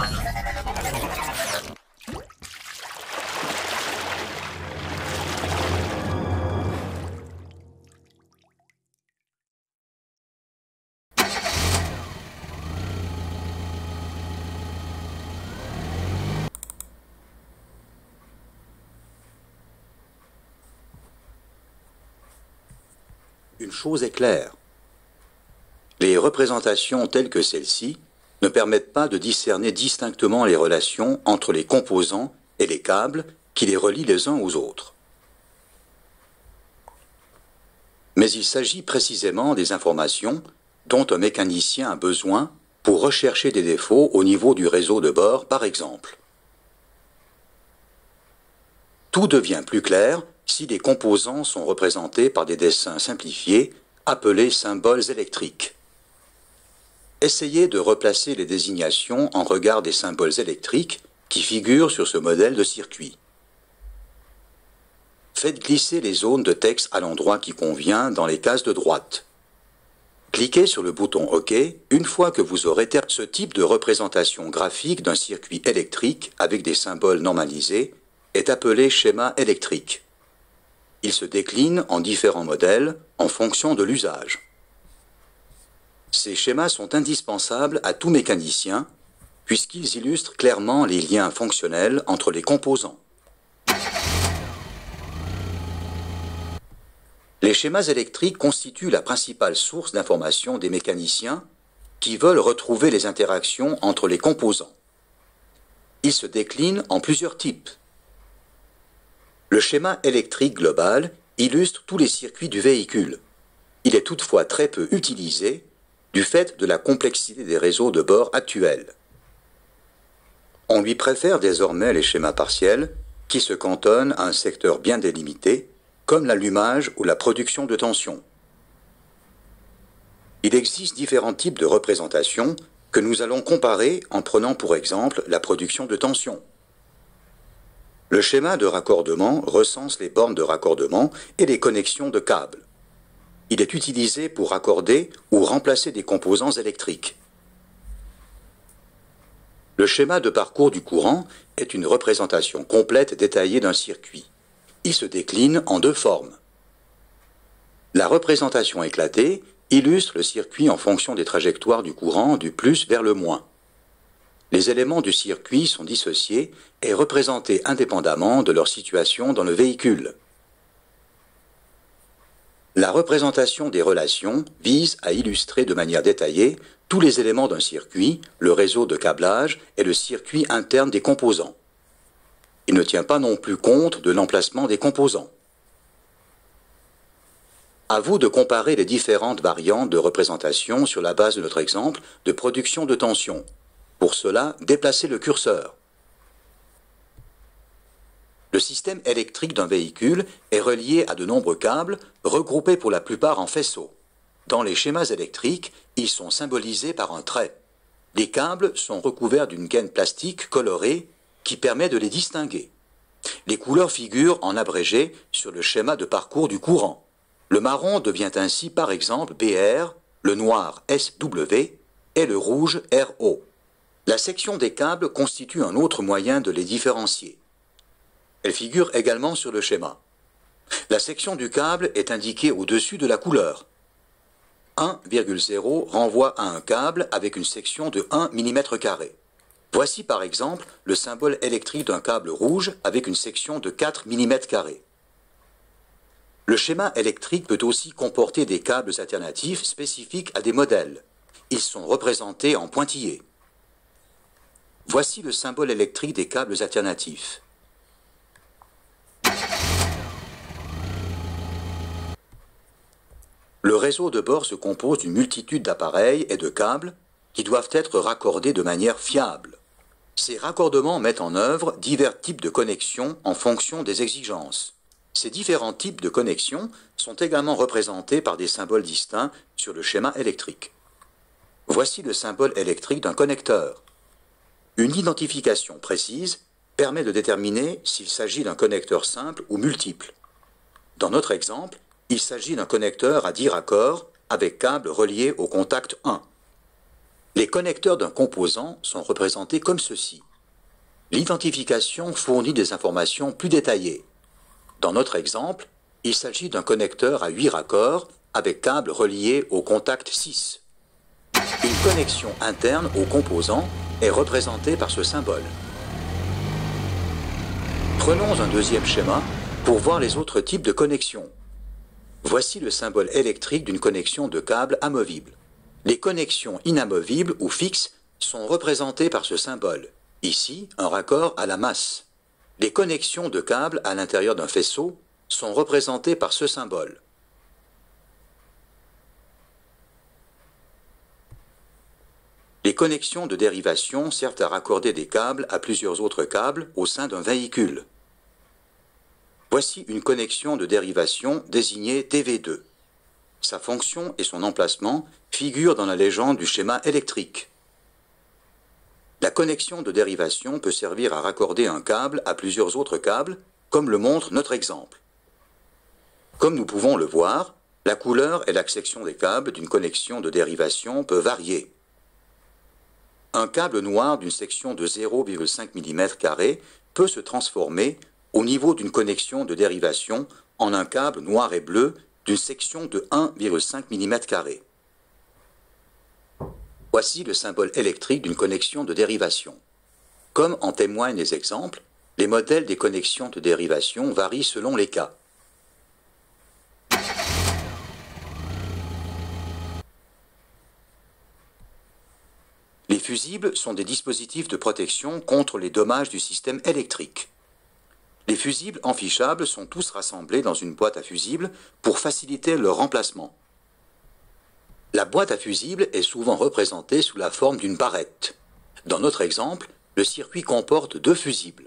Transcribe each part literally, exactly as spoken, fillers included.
Une chose est claire. Les représentations telles que celle-ci ne permettent pas de discerner distinctement les relations entre les composants et les câbles qui les relient les uns aux autres. Mais il s'agit précisément des informations dont un mécanicien a besoin pour rechercher des défauts au niveau du réseau de bord, par exemple. Tout devient plus clair si les composants sont représentés par des dessins simplifiés appelés symboles électriques. Essayez de replacer les désignations en regard des symboles électriques qui figurent sur ce modèle de circuit. Faites glisser les zones de texte à l'endroit qui convient dans les cases de droite. Cliquez sur le bouton OK une fois que vous aurez terminé. Ce type de représentation graphique d'un circuit électrique avec des symboles normalisés est appelé schéma électrique. Il se décline en différents modèles en fonction de l'usage. Ces schémas sont indispensables à tout mécanicien puisqu'ils illustrent clairement les liens fonctionnels entre les composants. Les schémas électriques constituent la principale source d'information des mécaniciens qui veulent retrouver les interactions entre les composants. Ils se déclinent en plusieurs types. Le schéma électrique global illustre tous les circuits du véhicule. Il est toutefois très peu utilisé du fait de la complexité des réseaux de bord actuels. On lui préfère désormais les schémas partiels qui se cantonnent à un secteur bien délimité, comme l'allumage ou la production de tension. Il existe différents types de représentations que nous allons comparer en prenant pour exemple la production de tension. Le schéma de raccordement recense les bornes de raccordement et les connexions de câbles. Il est utilisé pour raccorder ou remplacer des composants électriques. Le schéma de parcours du courant est une représentation complète détaillée d'un circuit. Il se décline en deux formes. La représentation éclatée illustre le circuit en fonction des trajectoires du courant du plus vers le moins. Les éléments du circuit sont dissociés et représentés indépendamment de leur situation dans le véhicule. La représentation des relations vise à illustrer de manière détaillée tous les éléments d'un circuit, le réseau de câblage et le circuit interne des composants. Il ne tient pas non plus compte de l'emplacement des composants. À vous de comparer les différentes variantes de représentation sur la base de notre exemple de production de tension. Pour cela, déplacez le curseur. Le système électrique d'un véhicule est relié à de nombreux câbles, regroupés pour la plupart en faisceaux. Dans les schémas électriques, ils sont symbolisés par un trait. Les câbles sont recouverts d'une gaine plastique colorée qui permet de les distinguer. Les couleurs figurent en abrégé sur le schéma de parcours du courant. Le marron devient ainsi par exemple B R, le noir S W et le rouge R O. La section des câbles constitue un autre moyen de les différencier. Elle figure également sur le schéma. La section du câble est indiquée au-dessus de la couleur. un virgule zéro renvoie à un câble avec une section de un millimètre carré. Voici par exemple le symbole électrique d'un câble rouge avec une section de quatre millimètres carrés. Le schéma électrique peut aussi comporter des câbles alternatifs spécifiques à des modèles. Ils sont représentés en pointillés. Voici le symbole électrique des câbles alternatifs. Le réseau de bord se compose d'une multitude d'appareils et de câbles qui doivent être raccordés de manière fiable. Ces raccordements mettent en œuvre divers types de connexions en fonction des exigences. Ces différents types de connexions sont également représentés par des symboles distincts sur le schéma électrique. Voici le symbole électrique d'un connecteur. Une identification précise permet de déterminer s'il s'agit d'un connecteur simple ou multiple. Dans notre exemple, il s'agit d'un connecteur à dix raccords avec câble relié au contact un. Les Les connecteurs d'un composant sont représentés comme ceci. L'identification fournit des informations plus détaillées. Dans notre exemple, il s'agit d'un connecteur à huit raccords avec câble relié au contact six. Une connexion interne au composant est représentée par ce symbole. Prenons un deuxième schéma pour voir les autres types de connexions. Voici le symbole électrique d'une connexion de câble amovible. Les connexions inamovibles ou fixes sont représentées par ce symbole. Ici, un raccord à la masse. Les connexions de câbles à l'intérieur d'un faisceau sont représentées par ce symbole. Les connexions de dérivation servent à raccorder des câbles à plusieurs autres câbles au sein d'un véhicule. Voici une connexion de dérivation désignée T V deux. Sa fonction et son emplacement figurent dans la légende du schéma électrique. La connexion de dérivation peut servir à raccorder un câble à plusieurs autres câbles, comme le montre notre exemple. Comme nous pouvons le voir, la couleur et la section des câbles d'une connexion de dérivation peut varier. Un câble noir d'une section de zéro virgule cinq millimètres carrés peut se transformer au niveau d'une connexion de dérivation en un câble noir et bleu d'une section de un virgule cinq millimètres carrés. Voici le symbole électrique d'une connexion de dérivation. Comme en témoignent les exemples, les modèles des connexions de dérivation varient selon les cas. Les fusibles sont des dispositifs de protection contre les dommages du système électrique. Les fusibles enfichables sont tous rassemblés dans une boîte à fusibles pour faciliter leur remplacement. La boîte à fusibles est souvent représentée sous la forme d'une barrette. Dans notre exemple, le circuit comporte deux fusibles.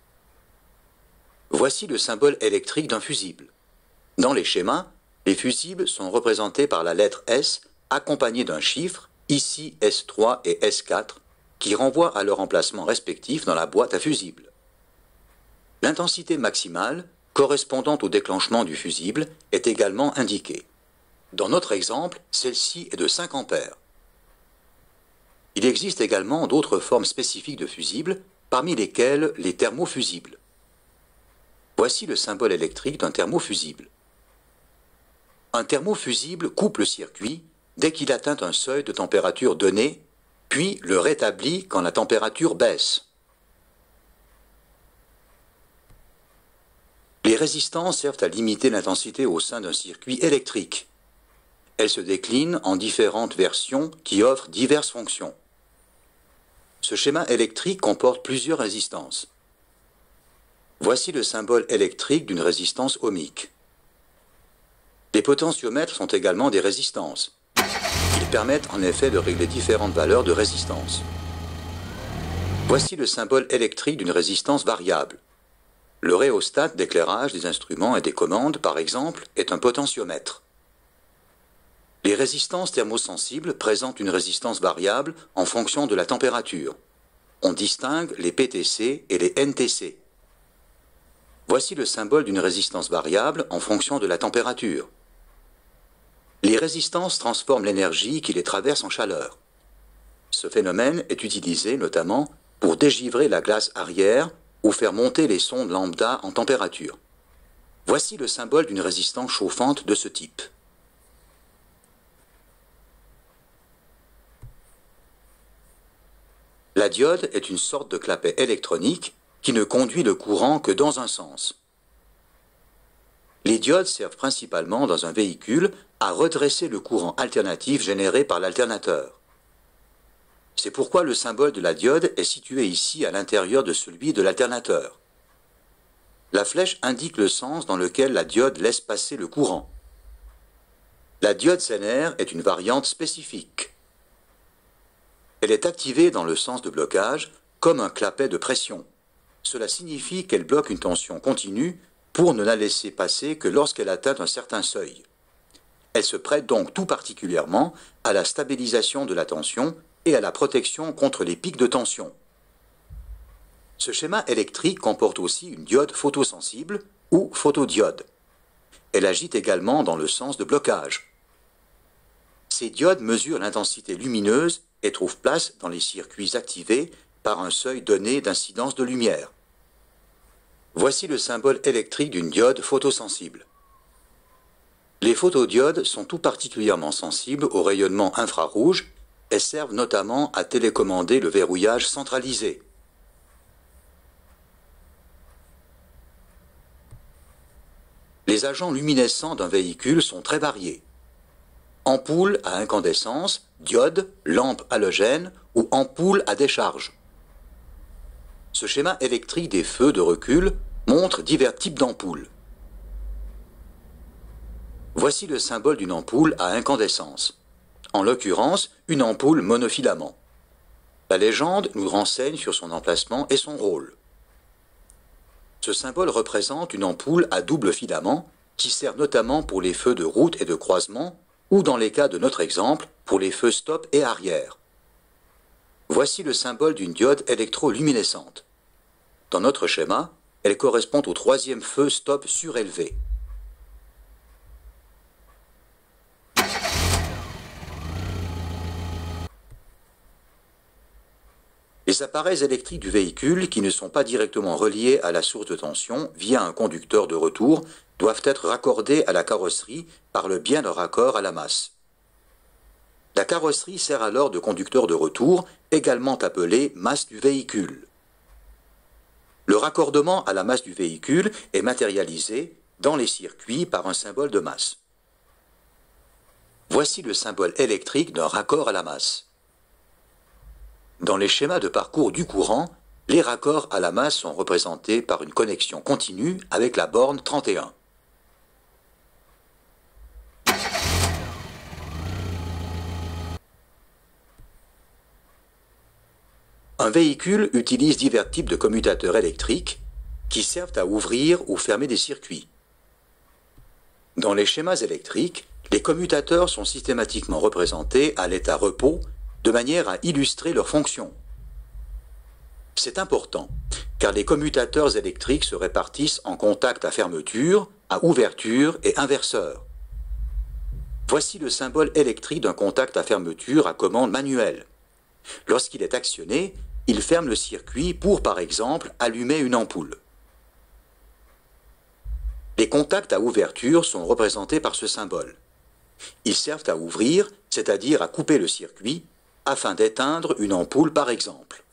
Voici le symbole électrique d'un fusible. Dans les schémas, les fusibles sont représentés par la lettre S accompagnée d'un chiffre, ici S trois et S quatre, qui renvoient à leur emplacement respectif dans la boîte à fusibles. L'intensité maximale, correspondant au déclenchement du fusible, est également indiquée. Dans notre exemple, celle-ci est de cinq ampères. Il existe également d'autres formes spécifiques de fusibles, parmi lesquelles les thermofusibles. Voici le symbole électrique d'un thermofusible. Un thermofusible coupe le circuit dès qu'il atteint un seuil de température donné, puis le rétablit quand la température baisse. Les résistances servent à limiter l'intensité au sein d'un circuit électrique. Elles se déclinent en différentes versions qui offrent diverses fonctions. Ce schéma électrique comporte plusieurs résistances. Voici le symbole électrique d'une résistance ohmique. Les potentiomètres sont également des résistances. Ils permettent en effet de régler différentes valeurs de résistance. Voici le symbole électrique d'une résistance variable. Le rhéostat d'éclairage des instruments et des commandes, par exemple, est un potentiomètre. Les résistances thermosensibles présentent une résistance variable en fonction de la température. On distingue les P T C et les N T C. Voici le symbole d'une résistance variable en fonction de la température. Les résistances transforment l'énergie qui les traverse en chaleur. Ce phénomène est utilisé notamment pour dégivrer la glace arrière ou faire monter les sondes lambda en température. Voici le symbole d'une résistance chauffante de ce type. La diode est une sorte de clapet électronique qui ne conduit le courant que dans un sens. Les diodes servent principalement dans un véhicule à redresser le courant alternatif généré par l'alternateur. C'est pourquoi le symbole de la diode est situé ici à l'intérieur de celui de l'alternateur. La flèche indique le sens dans lequel la diode laisse passer le courant. La diode Zener est une variante spécifique. Elle est activée dans le sens de blocage comme un clapet de pression. Cela signifie qu'elle bloque une tension continue pour ne la laisser passer que lorsqu'elle atteint un certain seuil. Elle se prête donc tout particulièrement à la stabilisation de la tension et à la protection contre les pics de tension. Ce schéma électrique comporte aussi une diode photosensible ou photodiode. Elle agit également dans le sens de blocage. Ces diodes mesurent l'intensité lumineuse et trouve place dans les circuits activés par un seuil donné d'incidence de lumière. Voici le symbole électrique d'une diode photosensible. Les photodiodes sont tout particulièrement sensibles au rayonnement infrarouge et servent notamment à télécommander le verrouillage centralisé. Les agents luminescents d'un véhicule sont très variés. Ampoules à incandescence, diodes, lampes halogènes ou ampoules à décharge. Ce schéma électrique des feux de recul montre divers types d'ampoules. Voici le symbole d'une ampoule à incandescence. En l'occurrence, une ampoule monofilament. La légende nous renseigne sur son emplacement et son rôle. Ce symbole représente une ampoule à double filament qui sert notamment pour les feux de route et de croisement ou dans les cas de notre exemple, pour les feux stop et arrière. Voici le symbole d'une diode électroluminescente. Dans notre schéma, elle correspond au troisième feu stop surélevé. Les appareils électriques du véhicule qui ne sont pas directement reliés à la source de tension via un conducteur de retour doivent être raccordés à la carrosserie par le bien de raccord à la masse. La carrosserie sert alors de conducteur de retour, également appelé masse du véhicule. Le raccordement à la masse du véhicule est matérialisé dans les circuits par un symbole de masse. Voici le symbole électrique d'un raccord à la masse. Dans les schémas de parcours du courant, les raccords à la masse sont représentés par une connexion continue avec la borne trente et un. Un véhicule utilise divers types de commutateurs électriques qui servent à ouvrir ou fermer des circuits. Dans les schémas électriques, les commutateurs sont systématiquement représentés à l'état repos de manière à illustrer leur fonction. C'est important, car les commutateurs électriques se répartissent en contact à fermeture, à ouverture et inverseur. Voici le symbole électrique d'un contact à fermeture à commande manuelle. Lorsqu'il est actionné, il ferme le circuit pour, par exemple, allumer une ampoule. Les contacts à ouverture sont représentés par ce symbole. Ils servent à ouvrir, c'est-à-dire à couper le circuit, afin d'éteindre une ampoule par exemple.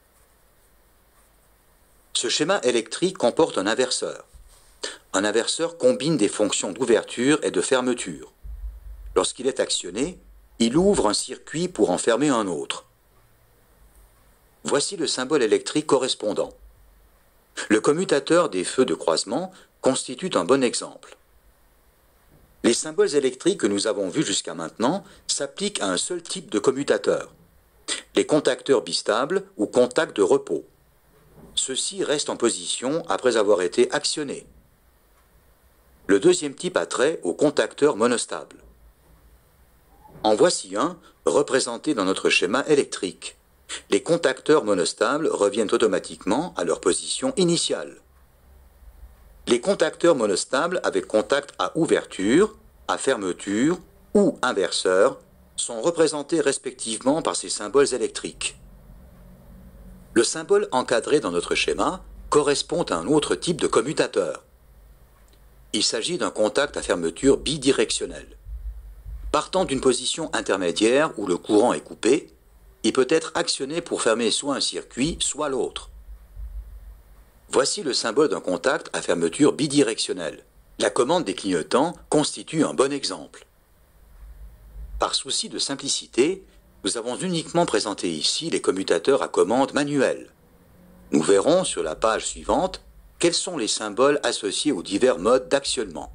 Ce schéma électrique comporte un inverseur. Un inverseur combine des fonctions d'ouverture et de fermeture. Lorsqu'il est actionné, il ouvre un circuit pour en fermer un autre. Voici le symbole électrique correspondant. Le commutateur des feux de croisement constitue un bon exemple. Les symboles électriques que nous avons vus jusqu'à maintenant s'appliquent à un seul type de commutateur, les contacteurs bistables ou contacts de repos. Ceux-ci restent en position après avoir été actionnés. Le deuxième type a trait aux contacteurs monostables. En voici un représenté dans notre schéma électrique. Les contacteurs monostables reviennent automatiquement à leur position initiale. Les contacteurs monostables avec contact à ouverture, à fermeture ou inverseur sont représentés respectivement par ces symboles électriques. Le symbole encadré dans notre schéma correspond à un autre type de commutateur. Il s'agit d'un contact à fermeture bidirectionnel. Partant d'une position intermédiaire où le courant est coupé, il peut être actionné pour fermer soit un circuit, soit l'autre. Voici le symbole d'un contact à fermeture bidirectionnelle. La commande des clignotants constitue un bon exemple. Par souci de simplicité, nous avons uniquement présenté ici les commutateurs à commande manuelle. Nous verrons sur la page suivante quels sont les symboles associés aux divers modes d'actionnement.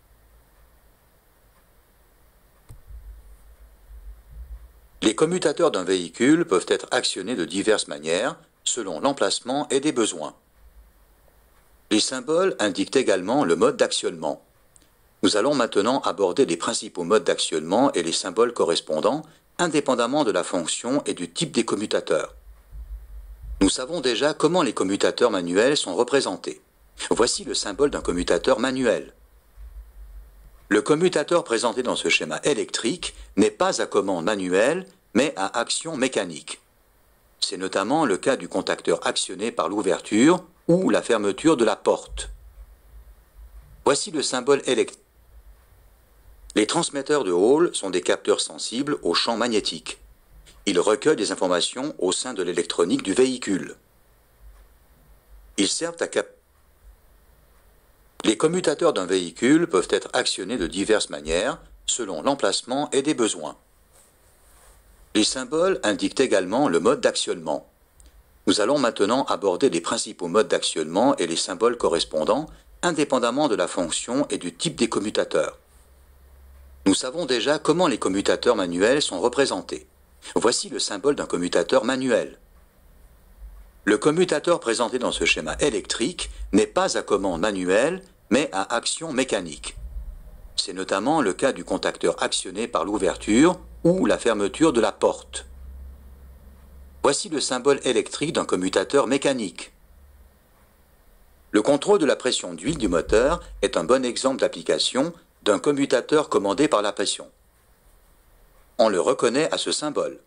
Les commutateurs d'un véhicule peuvent être actionnés de diverses manières, selon l'emplacement et des besoins. Les symboles indiquent également le mode d'actionnement. Nous allons maintenant aborder les principaux modes d'actionnement et les symboles correspondants, indépendamment de la fonction et du type des commutateurs. Nous savons déjà comment les commutateurs manuels sont représentés. Voici le symbole d'un commutateur manuel. Le commutateur présenté dans ce schéma électrique n'est pas à commande manuelle, mais à action mécanique. C'est notamment le cas du contacteur actionné par l'ouverture ou la fermeture de la porte. Voici le symbole électrique. Les transmetteurs de Hall sont des capteurs sensibles au champ magnétique. Ils recueillent des informations au sein de l'électronique du véhicule. Ils servent à capter. Les commutateurs d'un véhicule peuvent être actionnés de diverses manières, selon l'emplacement et des besoins. Les symboles indiquent également le mode d'actionnement. Nous allons maintenant aborder les principaux modes d'actionnement et les symboles correspondants, indépendamment de la fonction et du type des commutateurs. Nous savons déjà comment les commutateurs manuels sont représentés. Voici le symbole d'un commutateur manuel. Le commutateur présenté dans ce schéma électrique n'est pas à commande manuelle, mais à action mécanique. C'est notamment le cas du contacteur actionné par l'ouverture ou la fermeture de la porte. Voici le symbole électrique d'un commutateur mécanique. Le contrôle de la pression d'huile du moteur est un bon exemple d'application d'un commutateur commandé par la pression. On le reconnaît à ce symbole.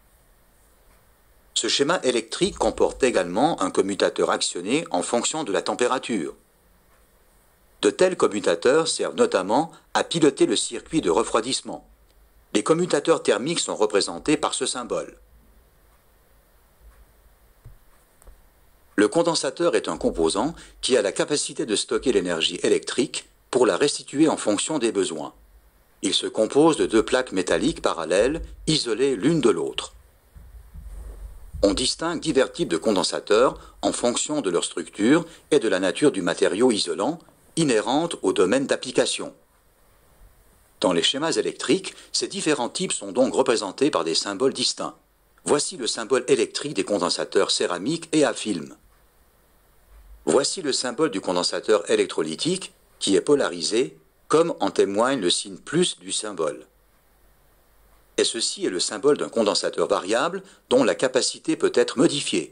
Ce schéma électrique comporte également un commutateur actionné en fonction de la température. De tels commutateurs servent notamment à piloter le circuit de refroidissement. Les commutateurs thermiques sont représentés par ce symbole. Le condensateur est un composant qui a la capacité de stocker l'énergie électrique pour la restituer en fonction des besoins. Il se compose de deux plaques métalliques parallèles, isolées l'une de l'autre. On distingue divers types de condensateurs en fonction de leur structure et de la nature du matériau isolant, inhérente au domaine d'application. Dans les schémas électriques, ces différents types sont donc représentés par des symboles distincts. Voici le symbole électrique des condensateurs céramiques et à film. Voici le symbole du condensateur électrolytique qui est polarisé, comme en témoigne le signe plus du symbole. Et ceci est le symbole d'un condensateur variable dont la capacité peut être modifiée.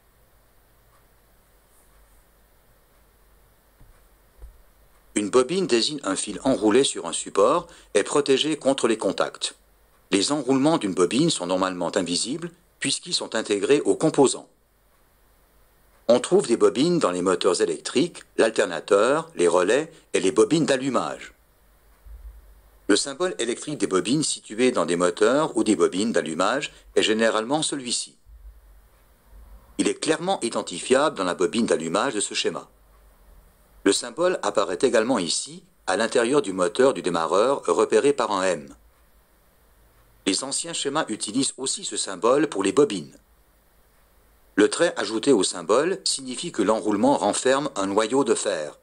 Une bobine désigne un fil enroulé sur un support et protégé contre les contacts. Les enroulements d'une bobine sont normalement invisibles puisqu'ils sont intégrés aux composants. On trouve des bobines dans les moteurs électriques, l'alternateur, les relais et les bobines d'allumage. Le symbole électrique des bobines situées dans des moteurs ou des bobines d'allumage est généralement celui-ci. Il est clairement identifiable dans la bobine d'allumage de ce schéma. Le symbole apparaît également ici, à l'intérieur du moteur du démarreur repéré par un M. Les anciens schémas utilisent aussi ce symbole pour les bobines. Le trait ajouté au symbole signifie que l'enroulement renferme un noyau de fer.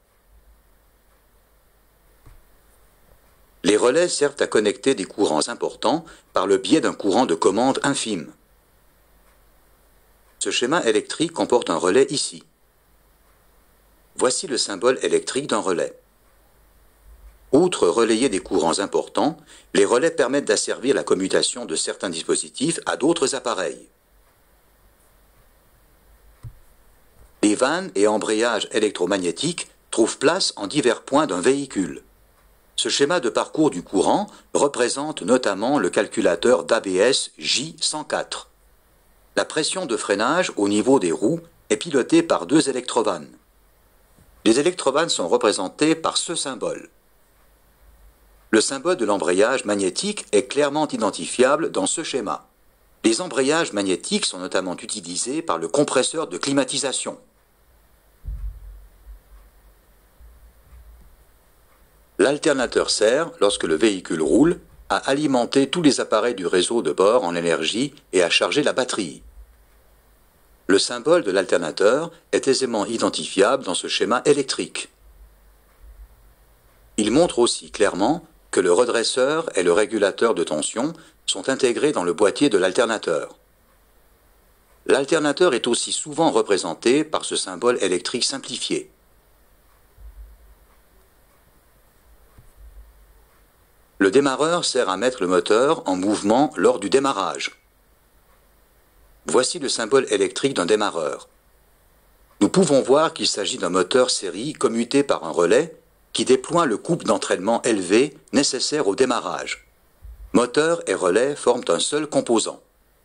Les relais servent à connecter des courants importants par le biais d'un courant de commande infime. Ce schéma électrique comporte un relais ici. Voici le symbole électrique d'un relais. Outre relayer des courants importants, les relais permettent d'asservir la commutation de certains dispositifs à d'autres appareils. Les vannes et embrayages électromagnétiques trouvent place en divers points d'un véhicule. Ce schéma de parcours du courant représente notamment le calculateur d'A B S J cent quatre. La pression de freinage au niveau des roues est pilotée par deux électrovannes. Les électrovannes sont représentées par ce symbole. Le symbole de l'embrayage magnétique est clairement identifiable dans ce schéma. Les embrayages magnétiques sont notamment utilisés par le compresseur de climatisation. L'alternateur sert, lorsque le véhicule roule, à alimenter tous les appareils du réseau de bord en énergie et à charger la batterie. Le symbole de l'alternateur est aisément identifiable dans ce schéma électrique. Il montre aussi clairement que le redresseur et le régulateur de tension sont intégrés dans le boîtier de l'alternateur. L'alternateur est aussi souvent représenté par ce symbole électrique simplifié. Le démarreur sert à mettre le moteur en mouvement lors du démarrage. Voici le symbole électrique d'un démarreur. Nous pouvons voir qu'il s'agit d'un moteur série commuté par un relais qui déploie le couple d'entraînement élevé nécessaire au démarrage. Moteur et relais forment un seul composant.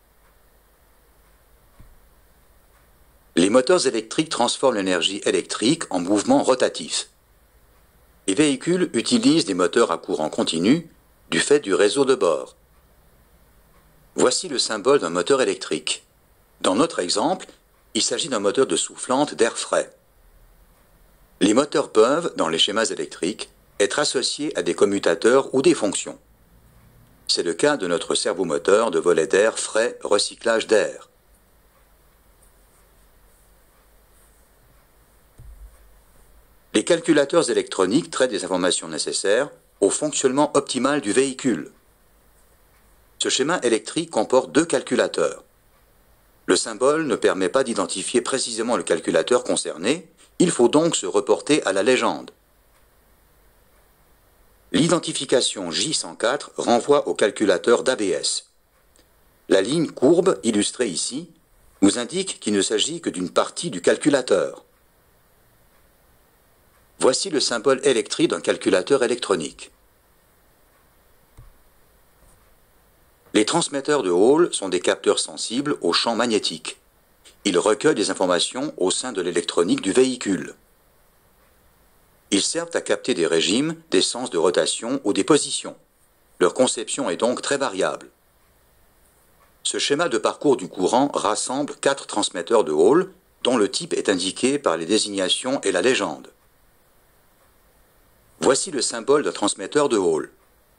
Les moteurs électriques transforment l'énergie électrique en mouvement rotatif. Les véhicules utilisent des moteurs à courant continu du fait du réseau de bord. Voici le symbole d'un moteur électrique. Dans notre exemple, il s'agit d'un moteur de soufflante d'air frais. Les moteurs peuvent, dans les schémas électriques, être associés à des commutateurs ou des fonctions. C'est le cas de notre servomoteur de volet d'air frais recyclage d'air. Les calculateurs électroniques traitent des informations nécessaires au fonctionnement optimal du véhicule. Ce schéma électrique comporte deux calculateurs. Le symbole ne permet pas d'identifier précisément le calculateur concerné, il faut donc se reporter à la légende. L'identification J cent quatre renvoie au calculateur d'A B S. La ligne courbe, illustrée ici, nous indique qu'il ne s'agit que d'une partie du calculateur. Voici le symbole électrique d'un calculateur électronique. Les transmetteurs de Hall sont des capteurs sensibles aux champs magnétiques. Ils recueillent des informations au sein de l'électronique du véhicule. Ils servent à capter des régimes, des sens de rotation ou des positions. Leur conception est donc très variable. Ce schéma de parcours du courant rassemble quatre transmetteurs de Hall, dont le type est indiqué par les désignations et la légende. Voici le symbole d'un transmetteur de Hall.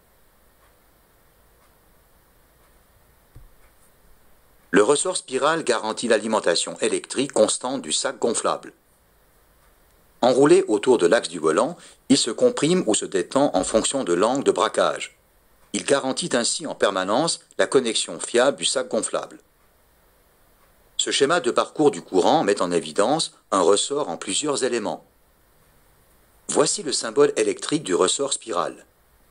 Le ressort spiral garantit l'alimentation électrique constante du sac gonflable. Enroulé autour de l'axe du volant, il se comprime ou se détend en fonction de l'angle de braquage. Il garantit ainsi en permanence la connexion fiable du sac gonflable. Ce schéma de parcours du courant met en évidence un ressort en plusieurs éléments. Voici le symbole électrique du ressort spiral.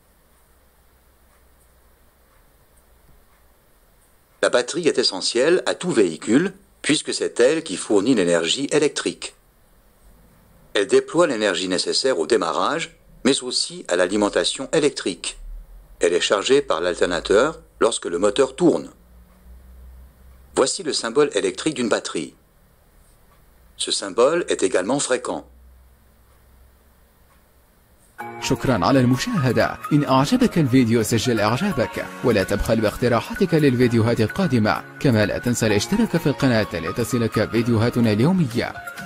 La batterie est essentielle à tout véhicule puisque c'est elle qui fournit l'énergie électrique. Elle déploie l'énergie nécessaire au démarrage, mais aussi à l'alimentation électrique. Elle est chargée par l'alternateur lorsque le moteur tourne. Voici le symbole électrique d'une batterie. Ce symbole est également fréquent. شكرا على المشاهدة. إن أعجبك الفيديو سجل إعجابك ولا تبخل باقتراحاتك للفيديوهات القادمة، كما لا تنسى الاشتراك في القناة لتصلك فيديوهاتنا اليومية.